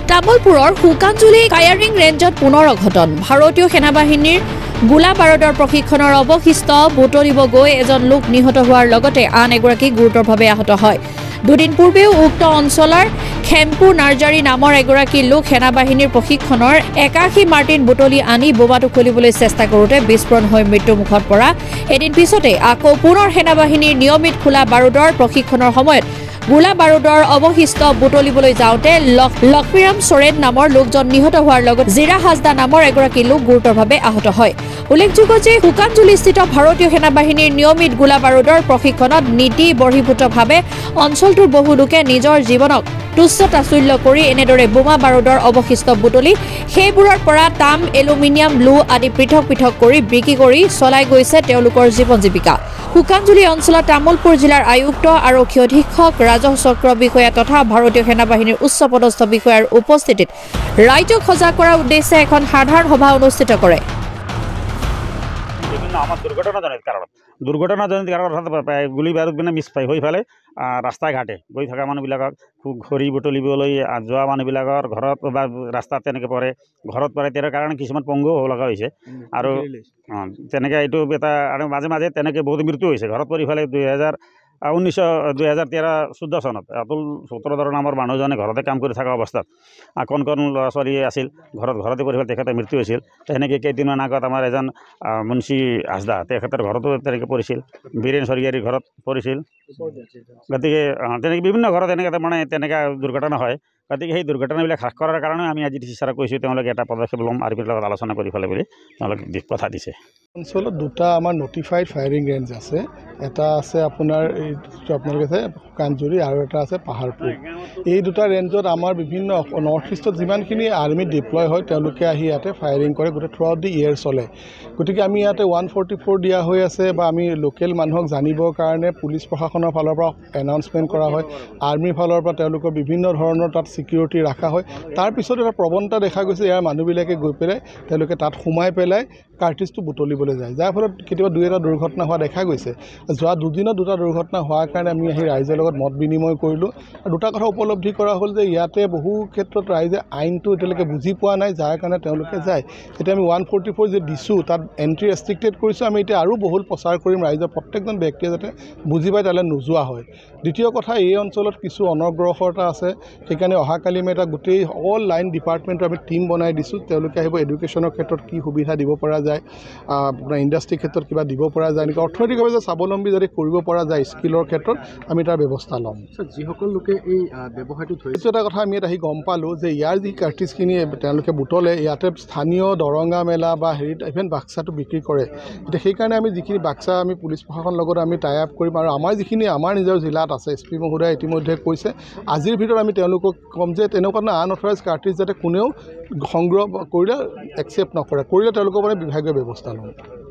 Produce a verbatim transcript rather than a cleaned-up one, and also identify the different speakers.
Speaker 1: তামুলপুৰৰ শুকানজুলি ফায়াৰিং ৰেঞ্জত পুনৰ অঘটন ভাৰতীয় সেনাবাহিনীৰ গোলা বাৰুদৰ প্ৰশিক্ষণৰ অৱশিষ্ট বুটলিব গৈ এজন লোক নিহত হোৱাৰ লগতে আন এগৰাকী গুৰুতৰভাৱে আহত হয়। দুদিন পূৰ্বেও উক্ত অঞ্চলৰ খেম্পু নাৰ্জাৰী নামৰ এগৰাকী লোক সেনাবাহিনীৰ প্ৰশিক্ষণৰ একাশী মাৰ্টিন বুটলি আনি বোমাটো খুলিবলৈ চেষ্টা কৰোঁতে বিস্ফোৰণ হৈ মৃত্যুমুখত পৰা এদিন পিছতে আকৌ পুনৰ সেনাবাহিনীৰ নিয়মিত খোলা বাৰুদৰ প্ৰশিক্ষণৰ সময়ত গোলা বাৰুদৰ অৱশিষ্ট বুটলিবলৈ যাওঁতে লক্ষ্মীৰাম চৰেন নামৰ লোকজন নিহত হোৱাৰ লগত জিৰা হাজদা নামৰ এগৰাকী লোক গুৰুতৰভাৱে আহত হয়। উল্লেখযোগ্য যে শুকানজুলিস্থিত ভাৰতীয় সেনাবাহিনীৰ নিয়মিত গোলা বাৰুদৰ প্ৰশিক্ষণত নীতি বৰ্হিভূতভাৱে অঞ্চলটোৰ বহু লোকে নিজৰ জীৱনক তুচ্ছ তাচুল্য কৰি এনেদৰে বোমা বাৰুদৰ অৱশিষ্ট বুটলি সেইবোৰৰ পৰা তাম এলুমিনিয়াম লো আদি পৃথক পৃথক কৰি বিক্ৰী কৰি চলাই গৈছে তেওঁলোকৰ জীৱন জীৱিকা। শুকানজুলি অঞ্চলত তামুলপুৰ জিলাৰ আয়ুক্ত আৰক্ষী অধীক্ষক ৰাজহ চক্ৰ বিষয়া তথা ভাৰতীয় সেনাবাহিনীৰ উচ্চ পদস্থ বিষয়াৰ উপস্থিতিত ৰাইজক সজাগ কৰাৰ উদ্দেশ্যে এখন সাধাৰণ সভা অনুষ্ঠিত কৰে।
Speaker 2: আমার দুর্ঘটনাজনিত কারণ দুর্ঘটনাজনিত কারণ গুলি বাৰুদ মানে মিছ পাই হৈ ফেলে ৰাস্তা ঘাটে গৈ থকা মানুহবিলাকক ঘড়ী বুটলিবলৈ যোৱা মানুহবিলাকৰ ঘৰত বা ৰাস্তাত তেনেকৈ পৰে ঘৰত পৰে তেওঁৰ কাৰণে কিছুমান পংগু হ'ব লগা হৈছে আৰু তেনেকৈ এইটো এটা আৰু মাজে মাজে তেনেকৈ বহুত মৃত্যু হৈছে ঘৰত পৰি ফেলে দুই হাজাৰ ঊনৈছশ দুই হাজাৰ তেৰ চৈধ্য চনত অতুল সূত্ৰধৰ নামৰ মানুহজনে ঘৰতে কাম কৰি থকা অৱস্থাত কণ কণ ল'ৰা ছোৱালী আছিল ঘৰত ঘৰতে পৰি ফেলে তেখেতৰ মৃত্যু হৈছিল। তেনেকৈ কেইদিনমান আগত আমাৰ এজন মুন্সী হাজদা তেখেতৰ ঘৰতো তেনেকৈ পৰিছিল বীৰেন স্বৰ্গীয়াৰীৰ ঘৰত পৰিছিল। গতিকে তেনেকৈ বিভিন্ন ঘৰত এনেকৈ মানে তেনেকৈ দুৰ্ঘটনা হয়। গতিকে সেই দুৰ্ঘটনাবিলাক হ্ৰাস কৰাৰ কাৰণে আমি আজি ডি চি ছাৰক কৈছোঁ তেওঁলোকে এটা পদক্ষেপ ল'ম আৰ্মিৰ লগত আলোচনা কৰি ফেলে বুলি তেওঁলোকে দিশ কথা দিছে।
Speaker 3: অঞ্চলত দুটা আমাৰ নটিফাইড ফায়াৰিং ৰেঞ্জ আছে, এটা আছে আপোনাৰ এইটো আপোনালোকে আছে শুকানজুলি আৰু এটা আছে পাহাৰপুৰ। এই দুটা ৰেঞ্জত আমাৰ বিভিন্ন নৰ্থ ইষ্টত যিমানখিনি আৰ্মি ডিপ্লয় হয় তেওঁলোকে আহি ইয়াতে ফায়াৰিং কৰে, গোটেই থ্ৰু আউট দি ইয়েৰ চলে। গতিকে আমি ইয়াতে ওৱান ফৰ্টি ফ'ৰ দিয়া হৈ আছে বা আমি লোকেল মানুহক জানিবৰ কাৰণে পুলিচ প্ৰশাসনৰ ফালৰ পৰা এনাউন্সমেণ্ট কৰা হয়, আৰ্মিৰ ফালৰ পৰা তেওঁলোকৰ বিভিন্ন ধৰণৰ তাত ছিকিউৰিটি ৰখা হয়। তাৰপিছত এটা প্ৰৱণতা দেখা গৈছে ইয়াৰ মানুহবিলাকে গৈ পেলাই তেওঁলোকে তাত সোমাই পেলাই কাৰ্টিজটো বুটলিবলৈ যায়, যাৰ ফলত কেতিয়াবা দুই এটা দুৰ্ঘটনা হোৱা দেখা গৈছে। যোৱা দুদিনত দুটা দুৰ্ঘটনা হোৱাৰ কাৰণে আমি আহি ৰাইজৰ লগত মত বিনিময় কৰিলোঁ আৰু দুটা কথা উপলব্ধি কৰা হ'ল যে ইয়াতে বহু ক্ষেত্ৰত ৰাইজে আইনটো এতিয়ালৈকে বুজি পোৱা নাই, যাৰ কাৰণে তেওঁলোকে যায়। এতিয়া আমি ওৱান ফৰ্টি ফ'ৰ যে দিছোঁ তাত এণ্ট্ৰি ৰেষ্ট্ৰিক্টেড কৰিছোঁ, আমি এতিয়া আৰু বহুল প্ৰচাৰ কৰিম ৰাইজৰ প্ৰত্যেকজন ব্যক্তিয়ে যাতে বুজি পায় তালৈ নোযোৱা হয়। দ্বিতীয় কথা, এই অঞ্চলত কিছু অনগ্ৰসৰতা আছে, সেইকাৰণে অহাকালি আমি এটা গোটেই অল লাইন ডিপাৰ্টমেণ্টৰ আমি টীম বনাই দিছোঁ, তেওঁলোকে আহিব এডুকেশ্যনৰ ক্ষেত্ৰত কি সুবিধা দিব পৰা যায়, আপোনাৰ ইণ্ডাষ্ট্ৰিৰ ক্ষেত্ৰত কিবা দিব পৰা যায় নেকি, অৰ্থনৈতিকভাৱে যে স্বাৱলম্বী যদি কৰিব পৰা যায় স্কিলৰ ক্ষেত্ৰত আমি তাৰ ব্যৱস্থা ল'ম।
Speaker 4: যিসকল লোকে এই ব্যৱসায়টো ধৰিছে
Speaker 3: এটা কথা আমি ইয়াত আহি গম পালোঁ যে ইয়াৰ যি কাৰ্টিজখিনি তেওঁলোকে বুটলে ইয়াতে স্থানীয় দৰঙা মেলা বা হেৰিত ইভেন বাক্সাটো বিক্ৰী কৰে। এতিয়া সেইকাৰণে আমি যিখিনি বাক্সা আমি পুলিচ প্ৰশাসনৰ লগত আমি টাই আপ কৰিম আৰু আমাৰ যিখিনি আমাৰ নিজৰ জিলাত আছে এছ পি মহোদয়ে ইতিমধ্যে কৈছে আজিৰ ভিতৰত আমি তেওঁলোকক ক'ম যে তেনেকুৱা ধৰণৰ আনঅথৰাইজ কাৰ্টিজ যাতে কোনেও সংগ্ৰহ কৰিলে একচেপ্ট নকৰে, কৰিলে তেওঁলোকৰ মানে বিভাগীয় ব্যৱস্থা ল'ম।